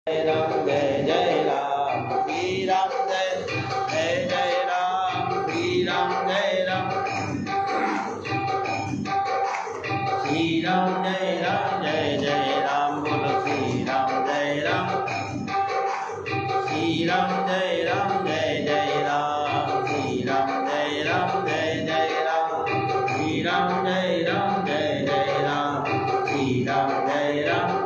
राम जय जय राम श्री राम जय जय राम श्री राम जय राम श्री राम जय जय राम बोलो श्री राम जय राम श्री राम जय जय राम श्री राम जय जय राम श्री राम जय जय राम श्री राम जय राम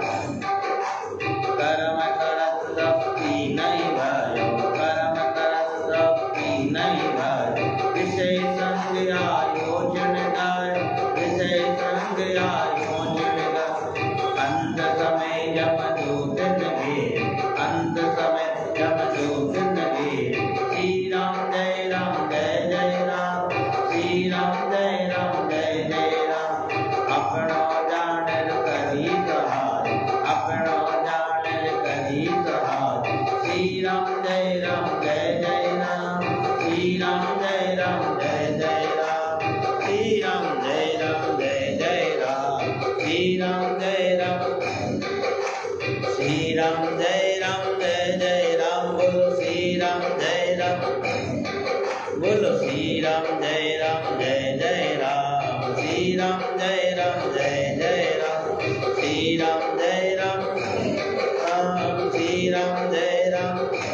कर्म करत शक्ति नहीं भयो कर्म करत शक्ति नहीं भयो विषय संग आयोजन गाय विषय संग आयोजन गाय अंत समय जब दूत लगे अंत समय जब दूत लगे श्री राम जय जय राम श्री राम जय जय राम अपनो जानर करी सहाय अपनो श्री राम जय जय राम श्री राम जय जय राम श्री राम जय जय राम श्री राम श्री राम जय जय राम बोलो श्री राम बोलो श्री राम जय जय राम श्री राम जय जय राम श्री राम जय श्री राम जय राम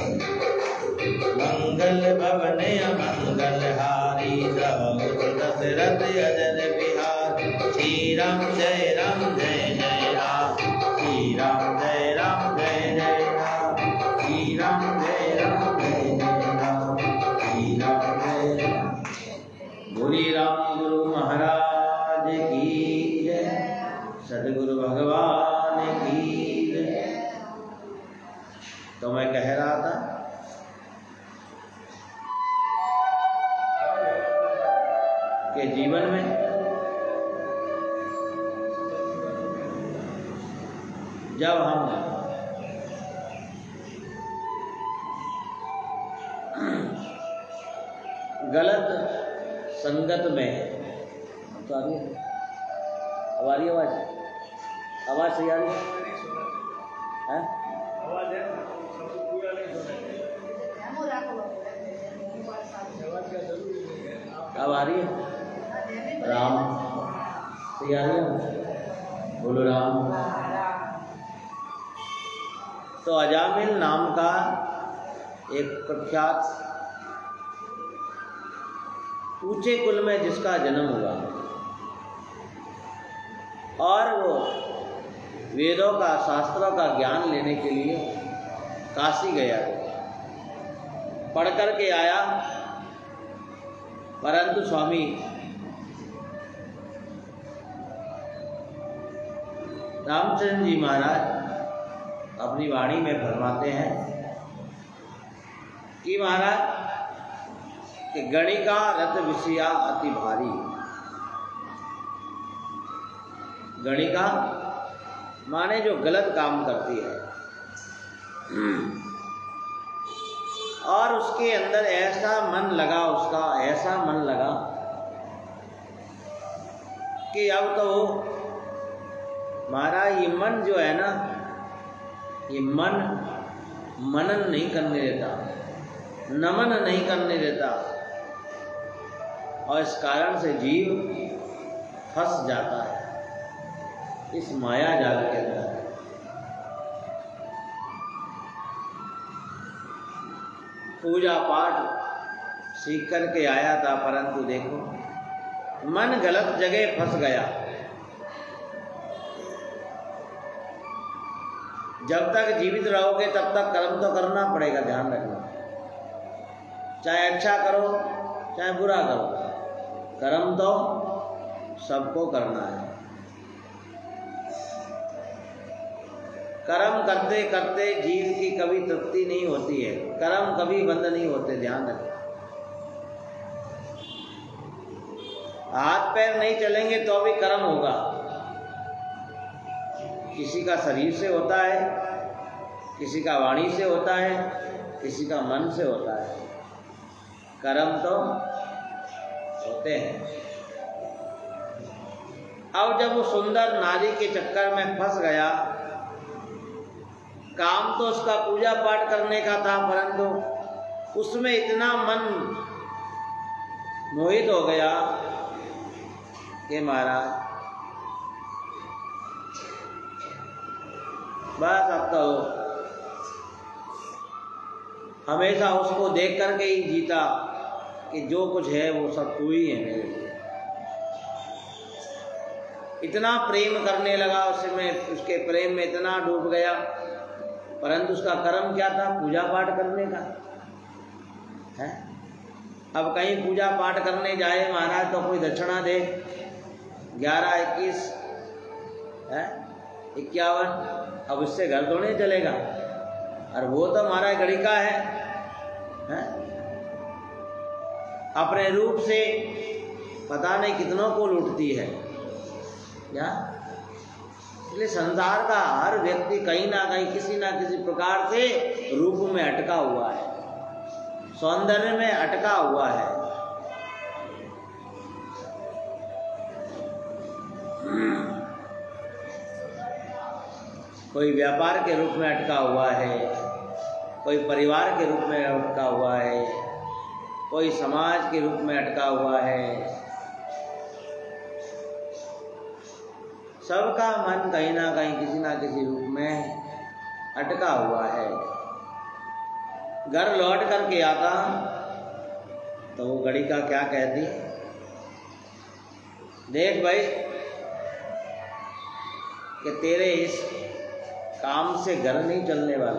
मंगल भवन मंगल हारी दशरथ अजर बिहार श्री राम जय जय राम श्री राम जय जय राम श्री राम जय जय राम श्री राम जय राम बोली राम गुरु महाराज की जय सदगुरु भगवान की जय। तो मैं कह रहा था कि जीवन में जब हम गलत संगत में तो आ रही है आवाज सही आ रही है अब आ रही है राम सही आ रही है बोलो राम। तो अजामिल नाम का एक प्रख्यात ऊंचे कुल में जिसका जन्म हुआ और वो वेदों का शास्त्रों का ज्ञान लेने के लिए काशी गया पढ़ कर के आया, परंतु स्वामी रामचंद्र जी महाराज अपनी वाणी में फरमाते हैं कि महाराज कि गणिका रत विषया अति भारी। गणिका माने जो गलत काम करती है और उसके अंदर ऐसा मन लगा, उसका ऐसा मन लगा कि अब तो महाराज ये मन जो है ना, ये मन मनन नहीं करने देता, नमन नहीं करने देता और इस कारण से जीव फंस जाता है इस माया जाल के अंदर। पूजा पाठ सीख कर के आया था, परंतु देखो मन गलत जगह फंस गया। जब तक जीवित रहोगे तब तक कर्म तो करना पड़ेगा, ध्यान रखना। चाहे अच्छा करो चाहे बुरा करो, कर्म तो सबको करना है। कर्म करते करते जीव की कभी तृप्ति नहीं होती है, कर्म कभी बंद नहीं होते, ध्यान रखें। हाथ पैर नहीं चलेंगे तो भी कर्म होगा। किसी का शरीर से होता है, किसी का वाणी से होता है, किसी का मन से होता है। कर्म तो होते हैं। अब जब वो सुंदर नारी के चक्कर में फंस गया काम तो उसका पूजा पाठ करने का था, परंतु उसमें इतना मन मोहित हो गया कि महाराज बस अब तो हमेशा उसको देख करके ही जीता कि जो कुछ है वो सब तू ही है मेरे लिए। इतना प्रेम करने लगा, उसमें उसके प्रेम में इतना डूब गया, परंतु उसका कर्म क्या था? पूजा पाठ करने का है। अब कहीं पूजा पाठ करने जाए महाराज तो कोई दक्षिणा दे 11, 21 है 51, अब उससे घर तो नहीं चलेगा। और वो तो महाराज गड़ी का है? अपने रूप से पता नहीं कितनों को लूटती है क्या। इसलिए संसार का हर व्यक्ति कहीं ना कहीं किसी ना किसी प्रकार से रूप में अटका हुआ है, सौंदर्य में अटका हुआ है। कोई व्यापार के रूप में अटका हुआ है, कोई परिवार के रूप में अटका हुआ है, कोई समाज के रूप में अटका हुआ है। सबका मन कहीं ना कहीं किसी ना किसी रूप में अटका हुआ है। घर लौट करके आता तो वो घड़ी का क्या कहती, देख भाई कि तेरे इस काम से घर नहीं चलने वाला,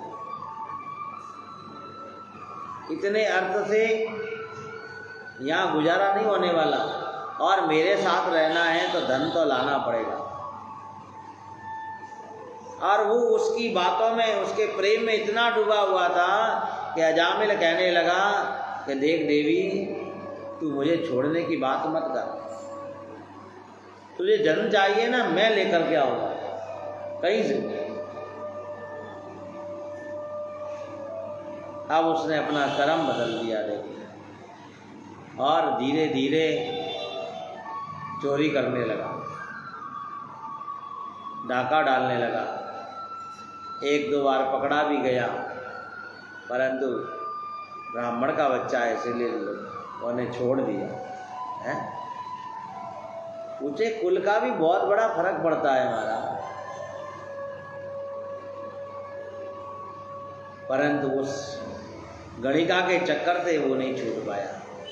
इतने अर्थ से यहाँ गुजारा नहीं होने वाला, और मेरे साथ रहना है तो धन तो लाना पड़ेगा। और वो उसकी बातों में, उसके प्रेम में इतना डूबा हुआ था कि अजामिल कहने लगा कि देख देवी, तू मुझे छोड़ने की बात मत कर, तुझे धन चाहिए ना, मैं लेकर के आऊंगा कहीं से। अब उसने अपना कर्म बदल दिया देखिए, और धीरे धीरे चोरी करने लगा, डाका डालने लगा। 1-2 बार पकड़ा भी गया, परंतु ब्राह्मण का बच्चा है इसलिए उन्हें छोड़ दिया है। ऊंचे कुल का भी बहुत बड़ा फर्क पड़ता है हमारा, परंतु उस गणिका के चक्कर से वो नहीं छूट पाया।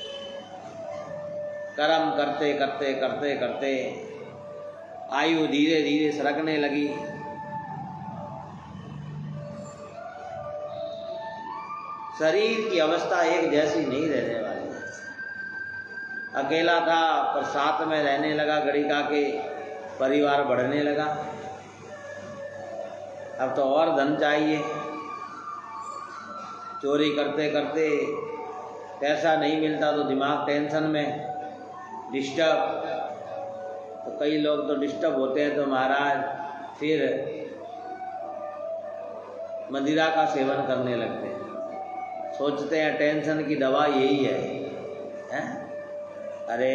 कर्म करते करते करते करते आयु धीरे धीरे सरकने लगी। शरीर की अवस्था एक जैसी नहीं रहने वाली। अकेला था पर साथ में रहने लगा गणिका के, परिवार बढ़ने लगा। अब तो और धन चाहिए। चोरी करते करते पैसा नहीं मिलता तो दिमाग टेंशन में, डिस्टर्ब। तो कई लोग तो डिस्टर्ब होते हैं तो महाराज फिर मदिरा का सेवन करने लगते हैं। सोचते हैं टेंशन की दवा यही है, हैं? अरे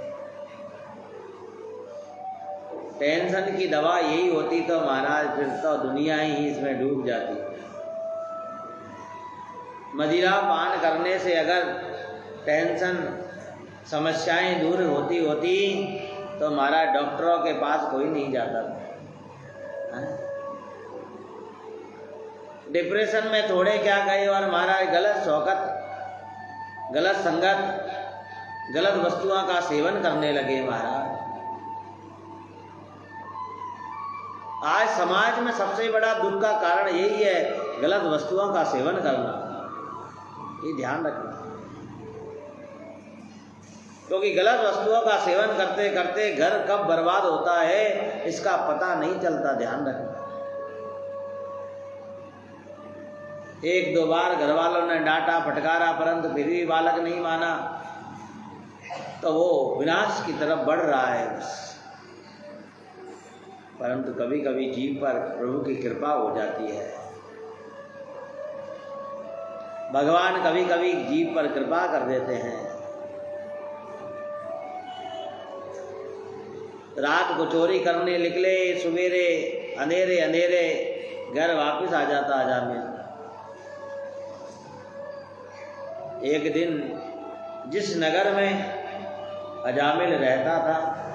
टेंशन की दवा यही होती तो महाराज फिर तो दुनिया ही इसमें डूब जाती। मदिरा पान करने से अगर टेंशन समस्याएं दूर होती तो हमारा डॉक्टरों के पास कोई नहीं जाता। डिप्रेशन में थोड़े क्या गए और हमारा गलत शौकत, गलत संगत, गलत वस्तुओं का सेवन करने लगे महाराज। आज समाज में सबसे बड़ा दुख का कारण यही है, गलत वस्तुओं का सेवन करना। ये ध्यान रखना, क्योंकि गलत वस्तुओं का सेवन करते करते घर कब बर्बाद होता है इसका पता नहीं चलता। ध्यान रखना। 1-2 बार घर वालों ने डांटा फटकारा परंतु फिर भी बालक नहीं माना, तो वो विनाश की तरफ बढ़ रहा है। परंतु कभी कभी जीव पर प्रभु की कृपा हो जाती है। भगवान कभी कभी जीव पर कृपा कर देते हैं। रात को चोरी करने निकले, सवेरे अंधेरे अंधेरे घर वापस आ जाता अजामिल। एक दिन जिस नगर में अजामिल रहता था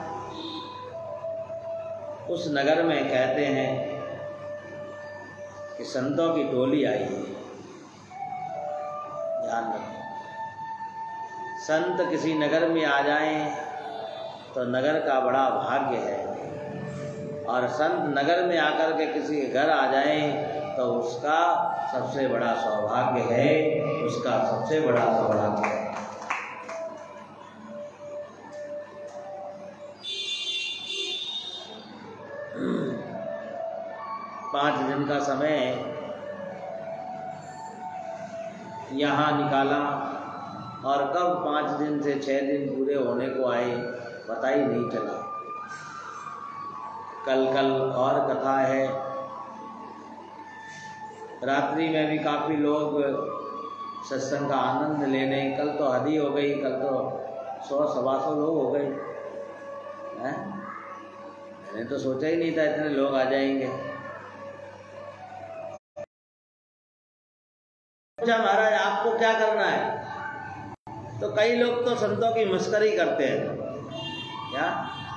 उस नगर में कहते हैं कि संतों की टोली आई है। ध्यान रखो, संत किसी नगर में आ जाएं तो नगर का बड़ा भाग्य है, और संत नगर में आकर के किसी के घर आ जाएं तो उसका सबसे बड़ा सौभाग्य है, उसका सबसे बड़ा सौभाग्य है। पाँच दिन का समय यहाँ निकाला और कब 5 दिन से 6 दिन पूरे होने को आए पता ही नहीं चला। कल और कथा है। रात्रि में भी काफ़ी लोग सत्संग का आनंद लेने, कल तो हद ही हो गई, कल तो 100-125 लोग हो गए हैं। मैंने तो सोचा ही नहीं था इतने लोग आ जाएंगे। पूछा महाराज आपको क्या करना है? तो कई लोग तो संतों की मस्करी करते हैं क्या,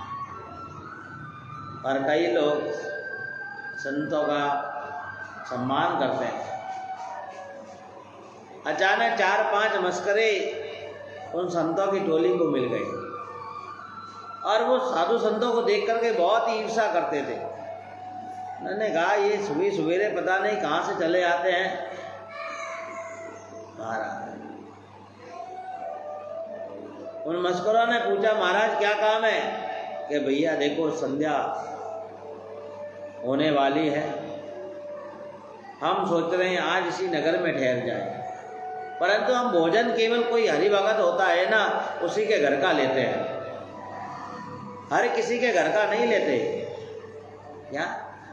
और कई लोग संतों का सम्मान करते हैं। अचानक 4-5 मस्करे उन संतों की टोली को मिल गए और वो साधु संतों को देख करके बहुत ही ईर्ष्या करते थे। उन्होंने कहा ये सुबह सवेरे पता नहीं कहाँ से चले आते हैं महाराज। उन मस्करों ने पूछा महाराज क्या काम है? कि भैया देखो संध्या होने वाली है, हम सोच रहे हैं आज इसी नगर में ठहर जाए, परंतु हम भोजन केवल कोई हरिभगत होता है ना उसी के घर का लेते हैं, हर किसी के घर का नहीं लेते। क्या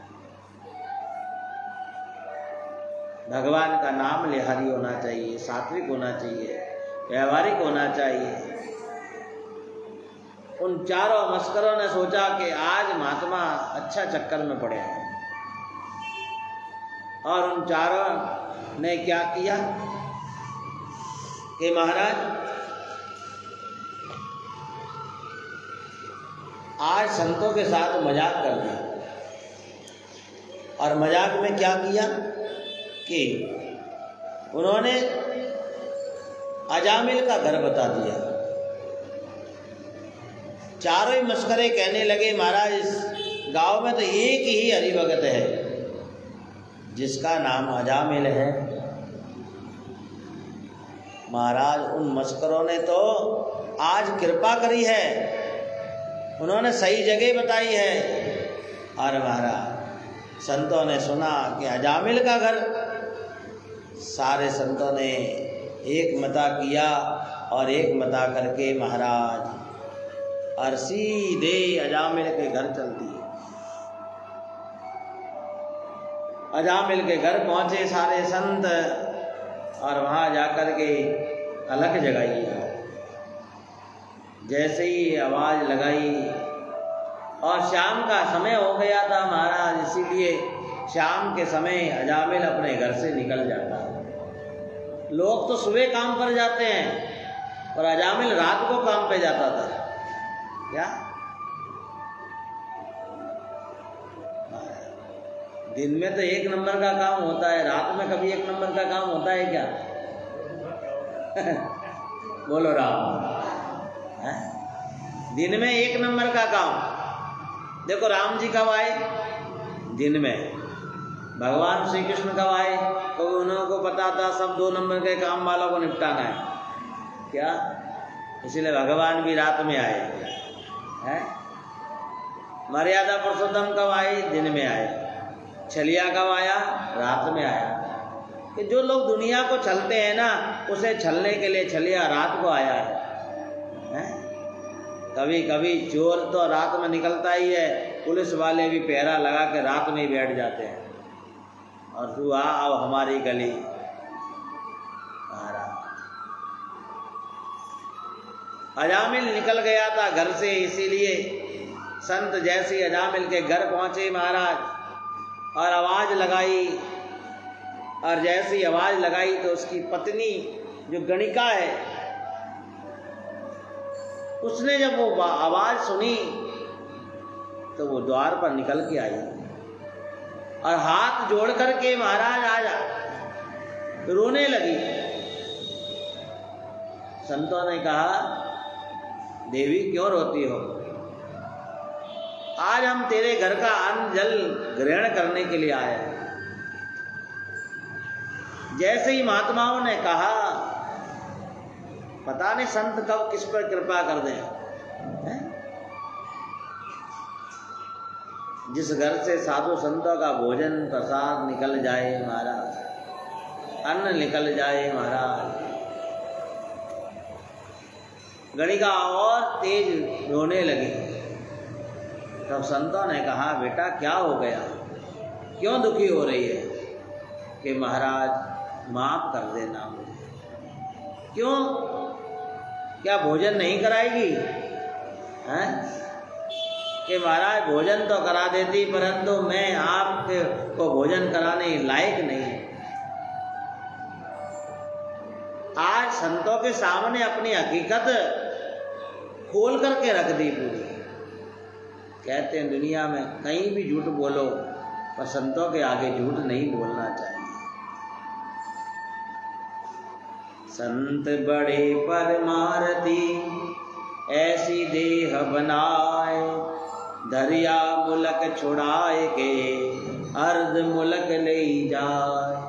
भगवान का नाम लिहारी होना चाहिए, सात्विक होना चाहिए, व्यवहारिक होना चाहिए। उन चारों मस्करों ने सोचा कि आज महात्मा अच्छा चक्कर में पड़े हैं, और उन चारों ने क्या किया कि महाराज आज संतों के साथ मजाक कर दिया। और मजाक में क्या किया कि उन्होंने अजामिल का घर बता दिया। चारों ही मस्करे कहने लगे महाराज इस गांव में तो एक ही हरिभगत है जिसका नाम अजामिल है। महाराज उन मस्करों ने तो आज कृपा करी है, उन्होंने सही जगह बताई है। और महाराज संतों ने सुना कि अजामिल का घर, सारे संतों ने एक मता किया और एक मता करके महाराज और सीधे अजामिल के घर चल दिए। अजामिल के घर पहुंचे सारे संत और वहां जाकर के अलग जगाई। जैसे ही आवाज लगाई और शाम का समय हो गया था महाराज, इसीलिए शाम के समय अजामिल अपने घर से निकल जाता। लोग तो सुबह काम पर जाते हैं और अजामिल रात को काम पे जाता था। क्या दिन में तो 1 नंबर का काम होता है, रात में कभी 1 नंबर का काम होता है क्या? बोलो राम। दिन में 1 नंबर का काम। देखो राम जी कब आए? दिन में। भगवान श्री कृष्ण कब आए? तो उनको पता था सब 2 नंबर के काम वालों को निपटाना है। क्या इसलिए भगवान भी रात में आए हैं। मर्यादा पुरुषोत्तम कब आए? दिन में आए। छलिया कब आया? रात में आया। कि जो लोग दुनिया को छलते हैं ना, उसे छलने के लिए छलिया रात को आया है। कभी कभी चोर तो रात में निकलता ही है, पुलिस वाले भी पहरा लगा के रात में ही बैठ जाते हैं और तू आओ हमारी गली। अजामिल निकल गया था घर से, इसीलिए संत जैसे अजामिल के घर पहुंचे महाराज और आवाज़ लगाई, और जैसी आवाज़ लगाई तो उसकी पत्नी जो गणिका है, उसने जब वो आवाज़ सुनी तो वो द्वार पर निकल के आई और हाथ जोड़ करके महाराज आजा रोने लगी। संतों ने कहा, देवी क्यों रोती हो? आज हम तेरे घर का अन्न जल ग्रहण करने के लिए आए हैं। जैसे ही महात्माओं ने कहा, पता नहीं संत कब किस पर कृपा कर दें, है? जिस घर से साधु संतों का भोजन प्रसाद निकल जाए महाराज, अन्न निकल जाए महाराज, गणिका और तेज रोने लगी। तब संतों ने कहा, बेटा क्या हो गया, क्यों दुखी हो रही है? कि महाराज माफ कर देना। क्यों? क्या भोजन नहीं कराएगी? हैं? कि महाराज भोजन तो करा देती, परंतु मैं आपको भोजन कराने लायक नहीं। आज संतों के सामने अपनी हकीकत खोल करके रख दी पूरी। कहते हैं दुनिया में कहीं भी झूठ बोलो, पर संतों के आगे झूठ नहीं बोलना चाहिए। संत बड़े परमारती ऐसी देह बनाए, धरिया मुलक छुड़ाए के अर्ध मुलक ले जाए।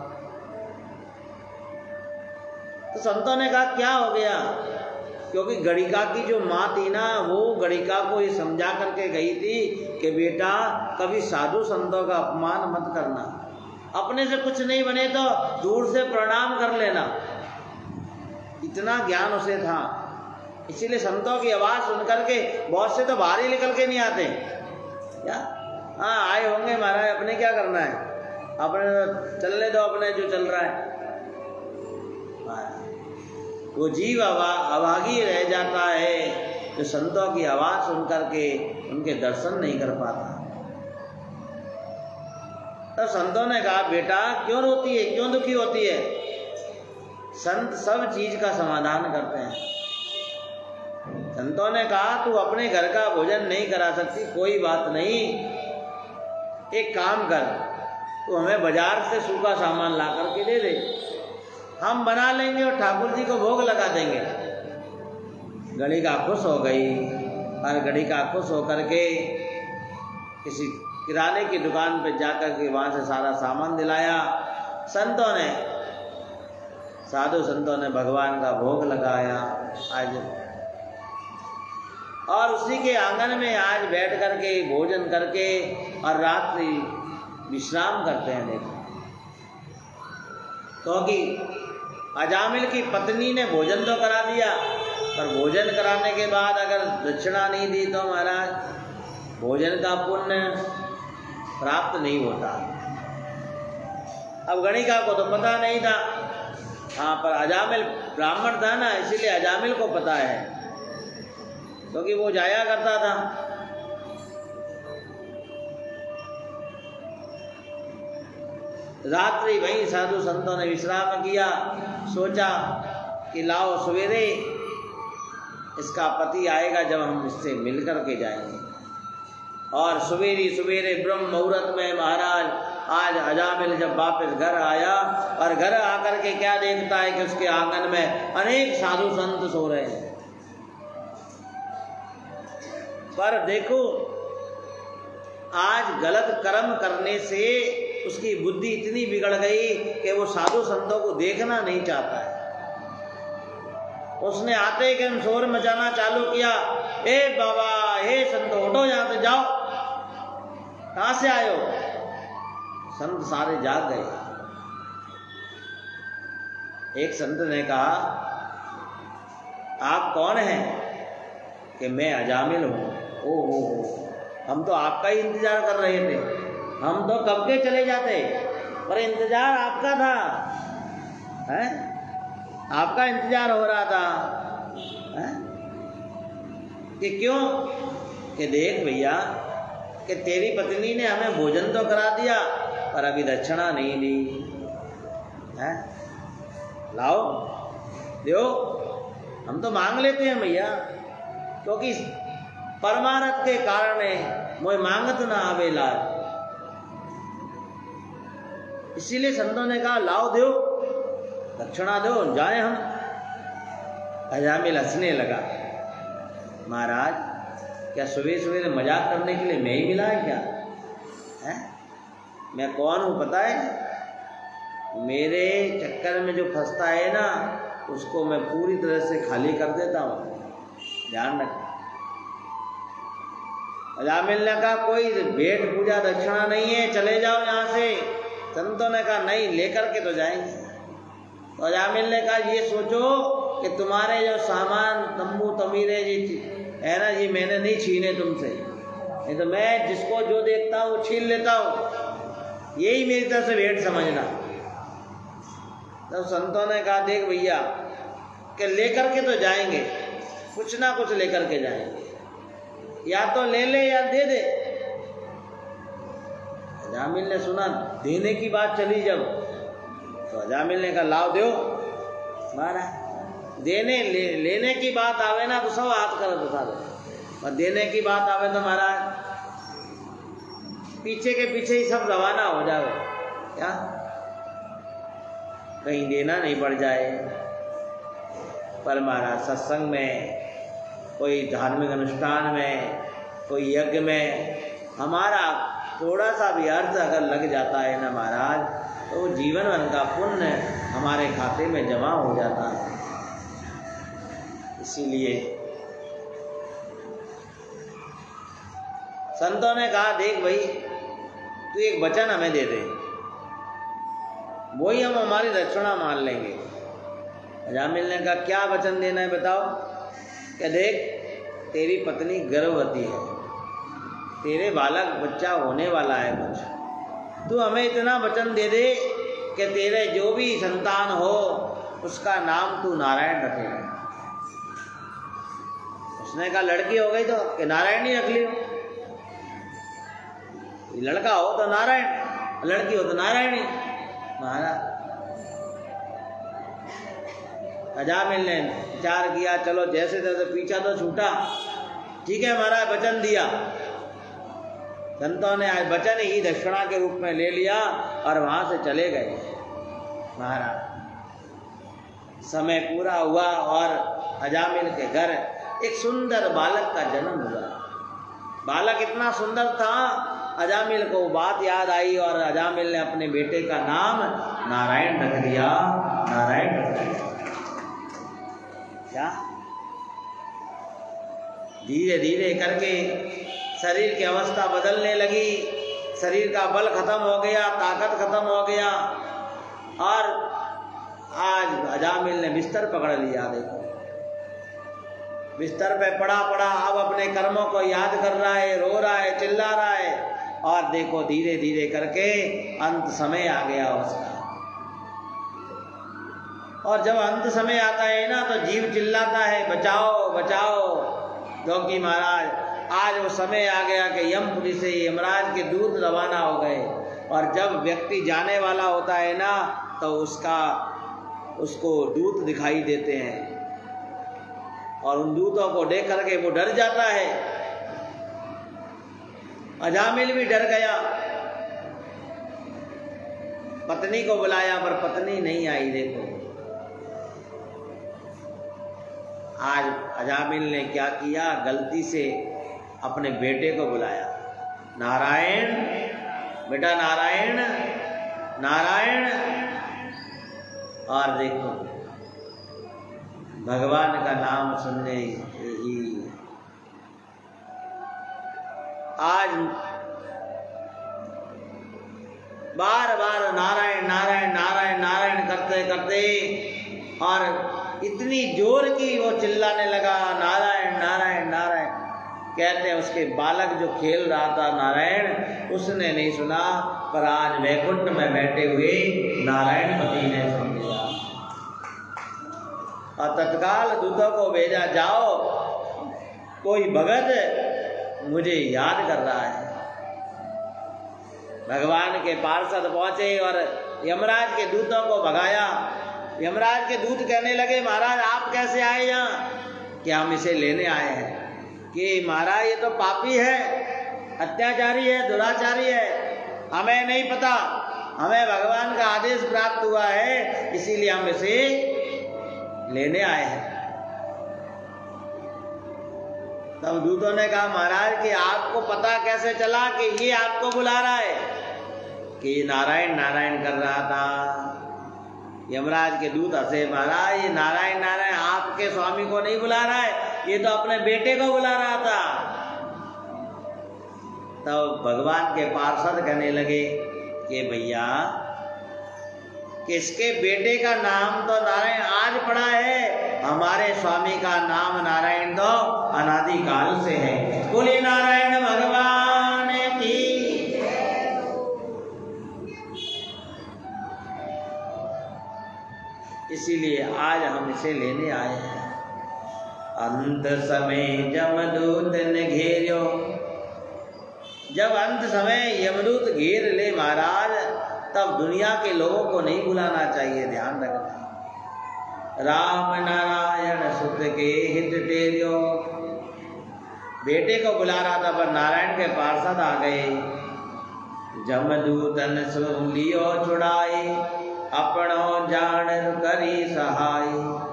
तो संतों ने कहा क्या हो गया? क्योंकि गणिका की जो माँ थी ना, वो गणिका को ये समझा करके गई थी कि बेटा कभी साधु संतों का अपमान मत करना, अपने से कुछ नहीं बने तो दूर से प्रणाम कर लेना। इतना ज्ञान उसे था, इसीलिए संतों की आवाज़ सुन करके बहुत से तो बाहर ही निकल के नहीं आते। क्या? हाँ आए होंगे महाराज, अपने क्या करना है, अपने चलने दो, अपने जो चल रहा है। वो जीव अभागी रह जाता है जो संतों की आवाज़ सुन करके उनके दर्शन नहीं कर पाता। तो संतों ने कहा, बेटा क्यों रोती है, क्यों दुखी होती है? संत सब चीज का समाधान करते हैं। संतों ने कहा, तू अपने घर का भोजन नहीं करा सकती, कोई बात नहीं, एक काम कर, तू हमें बाजार से सूखा सामान ला करके दे दे, हम बना लेंगे और ठाकुर जी को भोग लगा देंगे। गणिका खुश हो गई और गणिका खुश होकर के किसी किराने की दुकान पर जाकर के वहाँ से सारा सामान दिलाया। संतों ने, साधु संतों ने भगवान का भोग लगाया आज, और उसी के आंगन में आज बैठ करके भोजन करके और रात्रि विश्राम करते हैं। देखो, क्योंकि अजामिल की पत्नी ने भोजन तो करा दिया, पर भोजन कराने के बाद अगर दक्षिणा नहीं दी तो महाराज भोजन का पुण्य प्राप्त नहीं होता। अब गणिका को तो पता नहीं था, हाँ, पर अजामिल ब्राह्मण था ना, इसीलिए अजामिल को पता है, क्योंकि वो जाया करता था। रात्रि वहीं साधु संतों ने विश्राम किया, सोचा कि लाओ सवेरे इसका पति आएगा जब हम इससे मिल कर के जाएंगे। और सवेरे सवेरे ब्रह्म मुहूर्त में महाराज आज अजामिल जब वापस घर आया और घर आकर के क्या देखता है कि उसके आंगन में अनेक साधु संत सो रहे हैं। पर देखो, आज गलत कर्म करने से उसकी बुद्धि इतनी बिगड़ गई कि वो साधु संतों को देखना नहीं चाहता है। उसने आते ही शोर मचाना चालू किया, ए बाबा, हे संतो, उठो यहाँ से, जाओ, कहाँ से आए हो? संत सारे जाग गए। एक संत ने कहा, आप कौन हैं? कि मैं अजामिल हूँ। ओहो, हम तो आपका ही इंतजार कर रहे थे, हम तो कब के चले जाते, पर इंतजार आपका था, है? आपका इंतजार हो रहा था, है? कि क्यों? कि देख भैया, कि तेरी पत्नी ने हमें भोजन तो करा दिया, और अभी दक्षिणा नहीं दी है। लाओ दो, हम तो मांग लेते हैं भैया, क्योंकि परमारथ के कारण मोह मांगत ना आवे लाज। इसीलिए संतों ने कहा लाओ दो, दक्षिणा दो, जाए हम। अजामिल हंसने लगा, महाराज क्या सुबह सवेरे मजाक करने के लिए मैं ही मिला है क्या? है मैं कौन हूँ पता है? मेरे चक्कर में जो फंसता है ना, उसको मैं पूरी तरह से खाली कर देता हूँ, ध्यान रख। अजामिल ने कहा कोई भेंट पूजा दक्षिणा नहीं है, चले जाओ यहाँ से। संतों ने कहा नहीं, लेकर के तो जाएंगे। तो अजामिल ने कहा ये सोचो कि तुम्हारे जो सामान तंबू तमीरे जी है ना, ये मैंने नहीं छीने तुमसे, नहीं तो मैं जिसको जो देखता हूँ छीन लेता हूँ, यही मेरी तरफ से भेंट समझना। तब संतों ने कहा देख भैया कि लेकर के तो जाएंगे, कुछ ना कुछ लेकर के जाएंगे, या तो ले ले या दे दे। अजामिल ने सुना देने की बात चली जब, तो अजामिल ने कहा लाओ दो महाराज। लेने की बात आवे ना तो सब हाथ कर बता दो, और देने की बात आवे तो महाराज पीछे के पीछे ही सब रवाना हो जावे, क्या कहीं देना नहीं पड़ जाए। पर महाराज सत्संग में, कोई धार्मिक अनुष्ठान में, कोई यज्ञ में हमारा थोड़ा सा भी अर्थ अगर लग जाता है ना महाराज, तो जीवन भर का पुण्य हमारे खाते में जमा हो जाता है। इसीलिए संतों ने कहा देख भाई तू एक वचन हमें दे दे, वही हम हमारी दक्षिणा मान लेंगे। अजामिल ने कहा क्या वचन देना है बताओ? क्या देख तेरी पत्नी गर्भवती है, तेरे बालक बच्चा होने वाला है कुछ, तू हमें इतना वचन दे दे कि तेरे जो भी संतान हो उसका नाम तू नारायण रखेगा। उसने कहा लड़की हो गई तो कि नारायण ही रख लियो, लड़का हो तो नारायण, लड़की हो तो नारायण ही। महाराज अजामिल ने विचार किया, चलो जैसे तैसे पीछा तो छूटा, ठीक है महाराज वचन दिया। संतों ने आज वचन ही दक्षिणा के रूप में ले लिया और वहां से चले गए। महाराज समय पूरा हुआ और अजामिल के घर एक सुंदर बालक का जन्म हुआ। बालक इतना सुंदर था, अजामिल को बात याद आई और अजामिल ने अपने बेटे का नाम नारायण रख दिया। नारायण रख दिया। क्या धीरे धीरे करके शरीर की अवस्था बदलने लगी, शरीर का बल खत्म हो गया, ताकत खत्म हो गया, और आज अजामिल ने बिस्तर पकड़ लिया। देखो बिस्तर पे पड़ा पड़ा अब अपने कर्मों को याद कर रहा है, रो रहा है, चिल्ला रहा है, और देखो धीरे धीरे करके अंत समय आ गया उसका। और जब अंत समय आता है ना तो जीव चिल्लाता है बचाओ बचाओ, क्योंकि महाराज आज वो समय आ गया कि यमपुरी से यमराज के दूत रवाना हो गए, और जब व्यक्ति जाने वाला होता है ना तो उसको दूत दिखाई देते हैं, और उन दूतों को देख करके वो डर जाता है। अजामिल भी डर गया, पत्नी को बुलाया पर पत्नी नहीं आई। देखो आज अजामिल ने क्या किया, गलती से अपने बेटे को बुलाया, नारायण बेटा नारायण नारायण। और देखो भगवान का नाम सुनने ही आज बार बार नारायण नारायण नारायण नारायण करते करते, और इतनी जोर की वो चिल्लाने लगा नारायण नारायण नारायण। कहते हैं उसके बालक जो खेल रहा था नारायण, उसने नहीं सुना, पर आज वैकुंठ में बैठे हुए नारायण पति ने सुन लिया, और तत्काल दूतों को भेजा, जाओ कोई भगत मुझे याद कर रहा है। भगवान के पार्षद पहुंचे और यमराज के दूतों को भगाया। यमराज के दूत कहने लगे, महाराज आप कैसे आए यहाँ? कि हम इसे लेने आए हैं। कि महाराज ये तो पापी है, अत्याचारी है, दुराचारी है, हमें नहीं पता, हमें भगवान का आदेश प्राप्त हुआ है, इसीलिए हम इसे लेने आए हैं। तब दूतों ने कहा, महाराज कि आपको पता कैसे चला कि ये आपको बुला रहा है? कि नारायण नारायण कर रहा था। यमराज के दूत हंसे, महाराज ये नारायण नारायण आपके स्वामी को नहीं बुला रहा है, ये तो अपने बेटे को बुला रहा था। तब भगवान के पार्षद कहने लगे कि भैया किसके बेटे का नाम तो नारायण आज पड़ा है, हमारे स्वामी का नाम नारायण तो अनादि काल से है। बोलिए नारायण भगवान की। इसीलिए आज हम इसे लेने आए हैं। अंत समय जमदूत ने घेरियो, जब अंत समय यमदूत घेर ले महाराज, तब दुनिया के लोगों को नहीं बुलाना चाहिए, ध्यान रखना। राम नारायण सुत के हित टेरियो, बेटे को बुला रहा था पर नारायण के पार्षद आ गए। जमदूतन सुन लियो छुड़ाई, अपनो जान करी सहाय।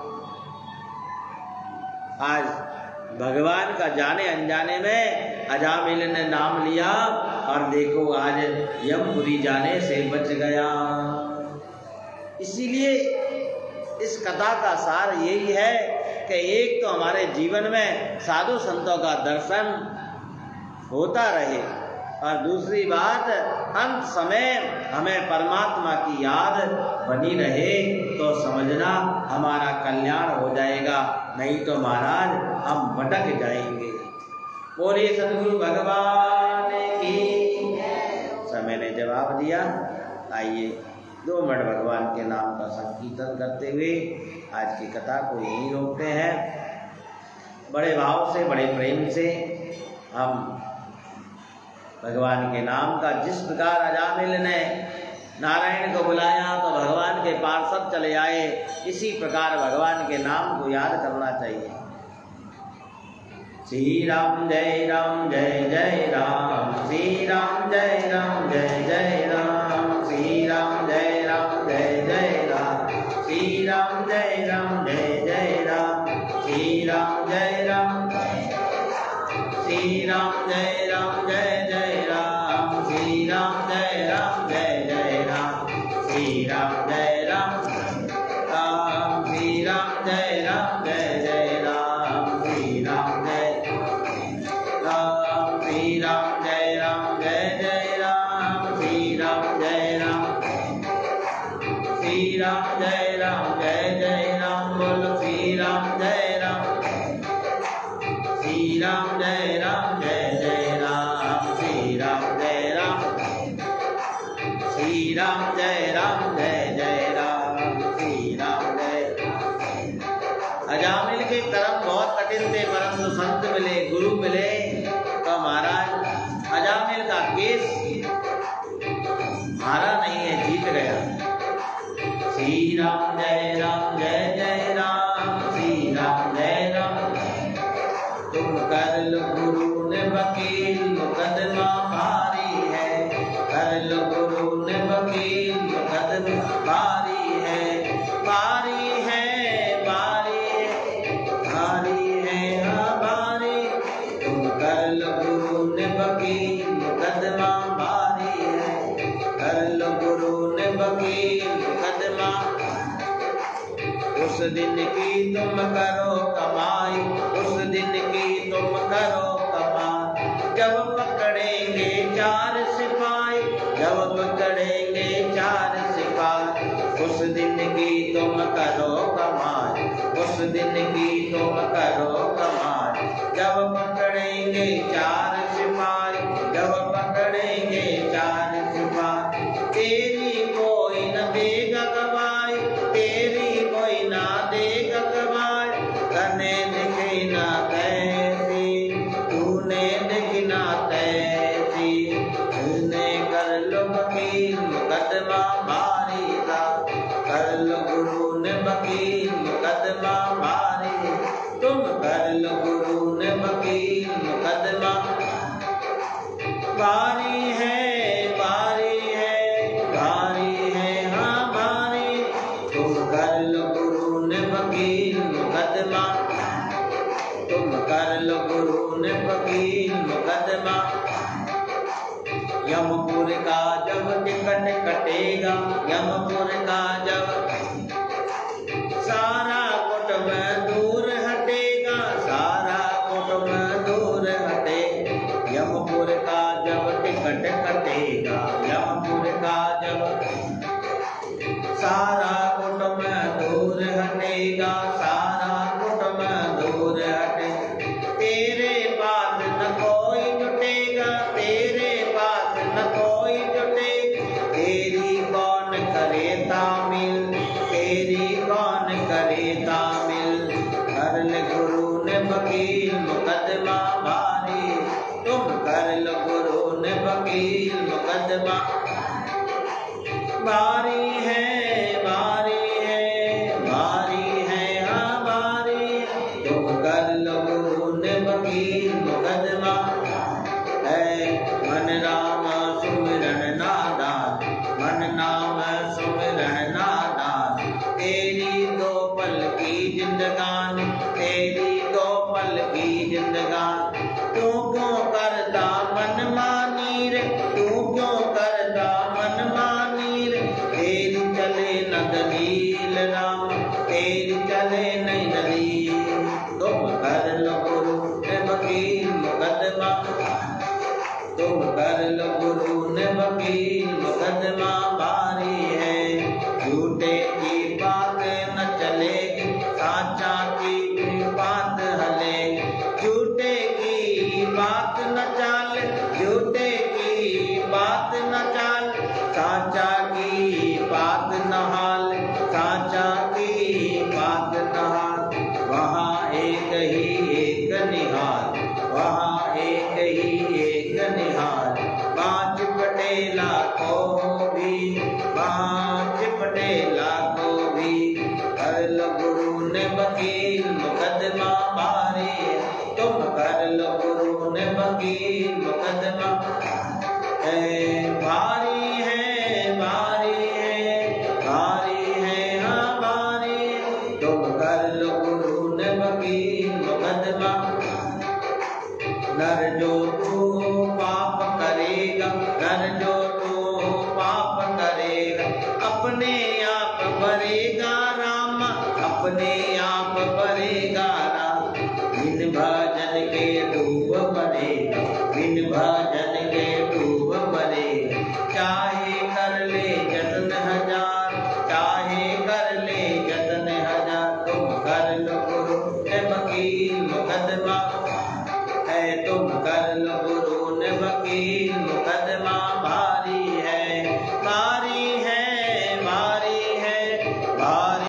आज भगवान का जाने अनजाने में अजामिल ने नाम लिया और देखो आज यमपुरी जाने से बच गया। इसीलिए इस कथा का सार यही है कि एक तो हमारे जीवन में साधु संतों का दर्शन होता रहे और दूसरी बात अंत समय हमें परमात्मा की याद बनी रहे, तो समझना हमारा कल्याण हो जाएगा, नहीं तो महाराज हम भटक जाएंगे। बोलिए सद्गुरु भगवान की। समय ने जवाब दिया। आइए 2 मिनट भगवान के नाम का संकीर्तन करते हुए आज की कथा को यहीं रोकते हैं। बड़े भाव से, बड़े प्रेम से हम भगवान के नाम का, जिस प्रकार अजामिल ने नारायण को बुलाया तो भगवान के पार्षद चले आए, इसी प्रकार भगवान के नाम को याद करना चाहिए। श्री राम जय राम जय जय राम, श्री राम जय राम जय जय राम, श्री राम जय राम जय जय राम, श्री राम जय राम जय जय राम, श्री राम जय राम, श्री राम जय राम जय जय राम, श्री राम जय राम जय जय राम, श्री राम जय राम राम, श्री राम जय राम जय जय राम, श्री राम जय राम, श्री राम जय राम जय जय राम, श्री राम जय राम, श्री राम जय राम जय जय राम, बोलो श्री राम जय राम, श्री राम जय राम जय जय राम, श्री राम जय राम, श्री राम जय राम जय जय राम, श्री राम जय। अजामिल के कर्म बहुत कठिन थे, परंतु संत मिले, गुरु मिले, तो महाराज अजामिल का केस हारा नहीं है, जीत गया। श्री राम जय जय राम, श्री राम जय राम, तुम कर लो गुरु ने वकील, मुकदमा भारी है, कर लो गुरु ने वकील, मुकदमा भारी है, भारी है, भारी है, भारी है, हाँ भारी, तुम कर लो गुरु ने वकील, मुकदमा भारी है, कर लो गुरु ने वकील, मुकदमा। उस दिन की तुम करो कमाई, उस दिन की तुम करो कमाई, जब पकड़ेंगे 4 सिपाही, जब पकड़ेंगे 4 सिपाही, उस दिन की तुम करो कमाई, उस दिन की तुम करो कमाई, जब पकड़ेंगे 4 सिपाही, जब पकड़ेंगे 4 सिपाही, तेरी कोई न देगा गवाही, तेरी कोई ना देगा गवाही, तने दिखे ना तैसी, तूने दिखना तैसी, तूने कर लो लो गुरु ने वकील मुकदमा भारी, तुम कर लो गुरु ने वकील मुकदमा भारी है भारी है भारी है हाँ भारी, तुम कर लो गुरु ने वकील मुकदमा, तुम कर लो गुरु ने वकील मुकदमा। यमपुर का जब टिकट कटेगा, यमपुर का जब सारा कुटुंब दूर हटेगा, सारा कुटुंब दूर हटे, यमपुर का जब टिकट कटेगा, यमपुर का जब सारा कुटुंब दूर हटेगा, सारा कुटुंब दूर हटे, तेरे पास न कोई जुटेगा, तेरे पास न कोई जुटेगा, तेरी कौन करे तामील, तेरी कौन करे तामील, कर ले गुरु ने वकील मुकदमा भारी, तुम कर लो गुरु ने वकील मुकदमा भारी है भारी है भारी है हाँ भारी, तुम कर लो गुरु ने वकील मुकदमा है। मन राम सुमिरन नादान, मन नाम सुमिरन नादान, तेरी दो पल की जिंदगानी, तेरी दो पल की जिंदगानी, तू क्यों करता मन मानी रे, तू क्यों करता मन मानी रे, तेरी चले न दलील राम, तेरी चले नहीं दलील, तुम कर लो गुरु ने वकील मुकदमा, तुम कर लो गुरु ने वकील मुकदमा भारी है। झूठे की बात न चलेगी, साचा की बात हलेगी, झूठे की बात न चाल, झूठे की बात न चाल, साचा की बात न हाल, साचा की बात न हाल, वहाँ एक ही एक निहाल, वहाँ एक ही एक निहाल, पाँच पटेला को भी, पाँच पटेला को भी, कर लो गुरु ने वकील मुकदमा भारी, तुम कर लो गुरु ने वकील मुकदमा भारी है भारी है भारी है हाँ भारी, तुम कर लो गुरु ने वकील मुकदमा। नर जो तू पाप करेगा, नर जो तू पाप करेगा, अपने आप भरेगा राम, अपने आप भरेगा राम, बिन भजन के डूब मरेगा, बिन भजन के डूब मरेगा, चाहे कर ले जतन हजार, चाहे कर ले जतन हजार, तुम कर लो गुरु ने वकील मुकदमा है, तुम कर लो गुरु ने वकील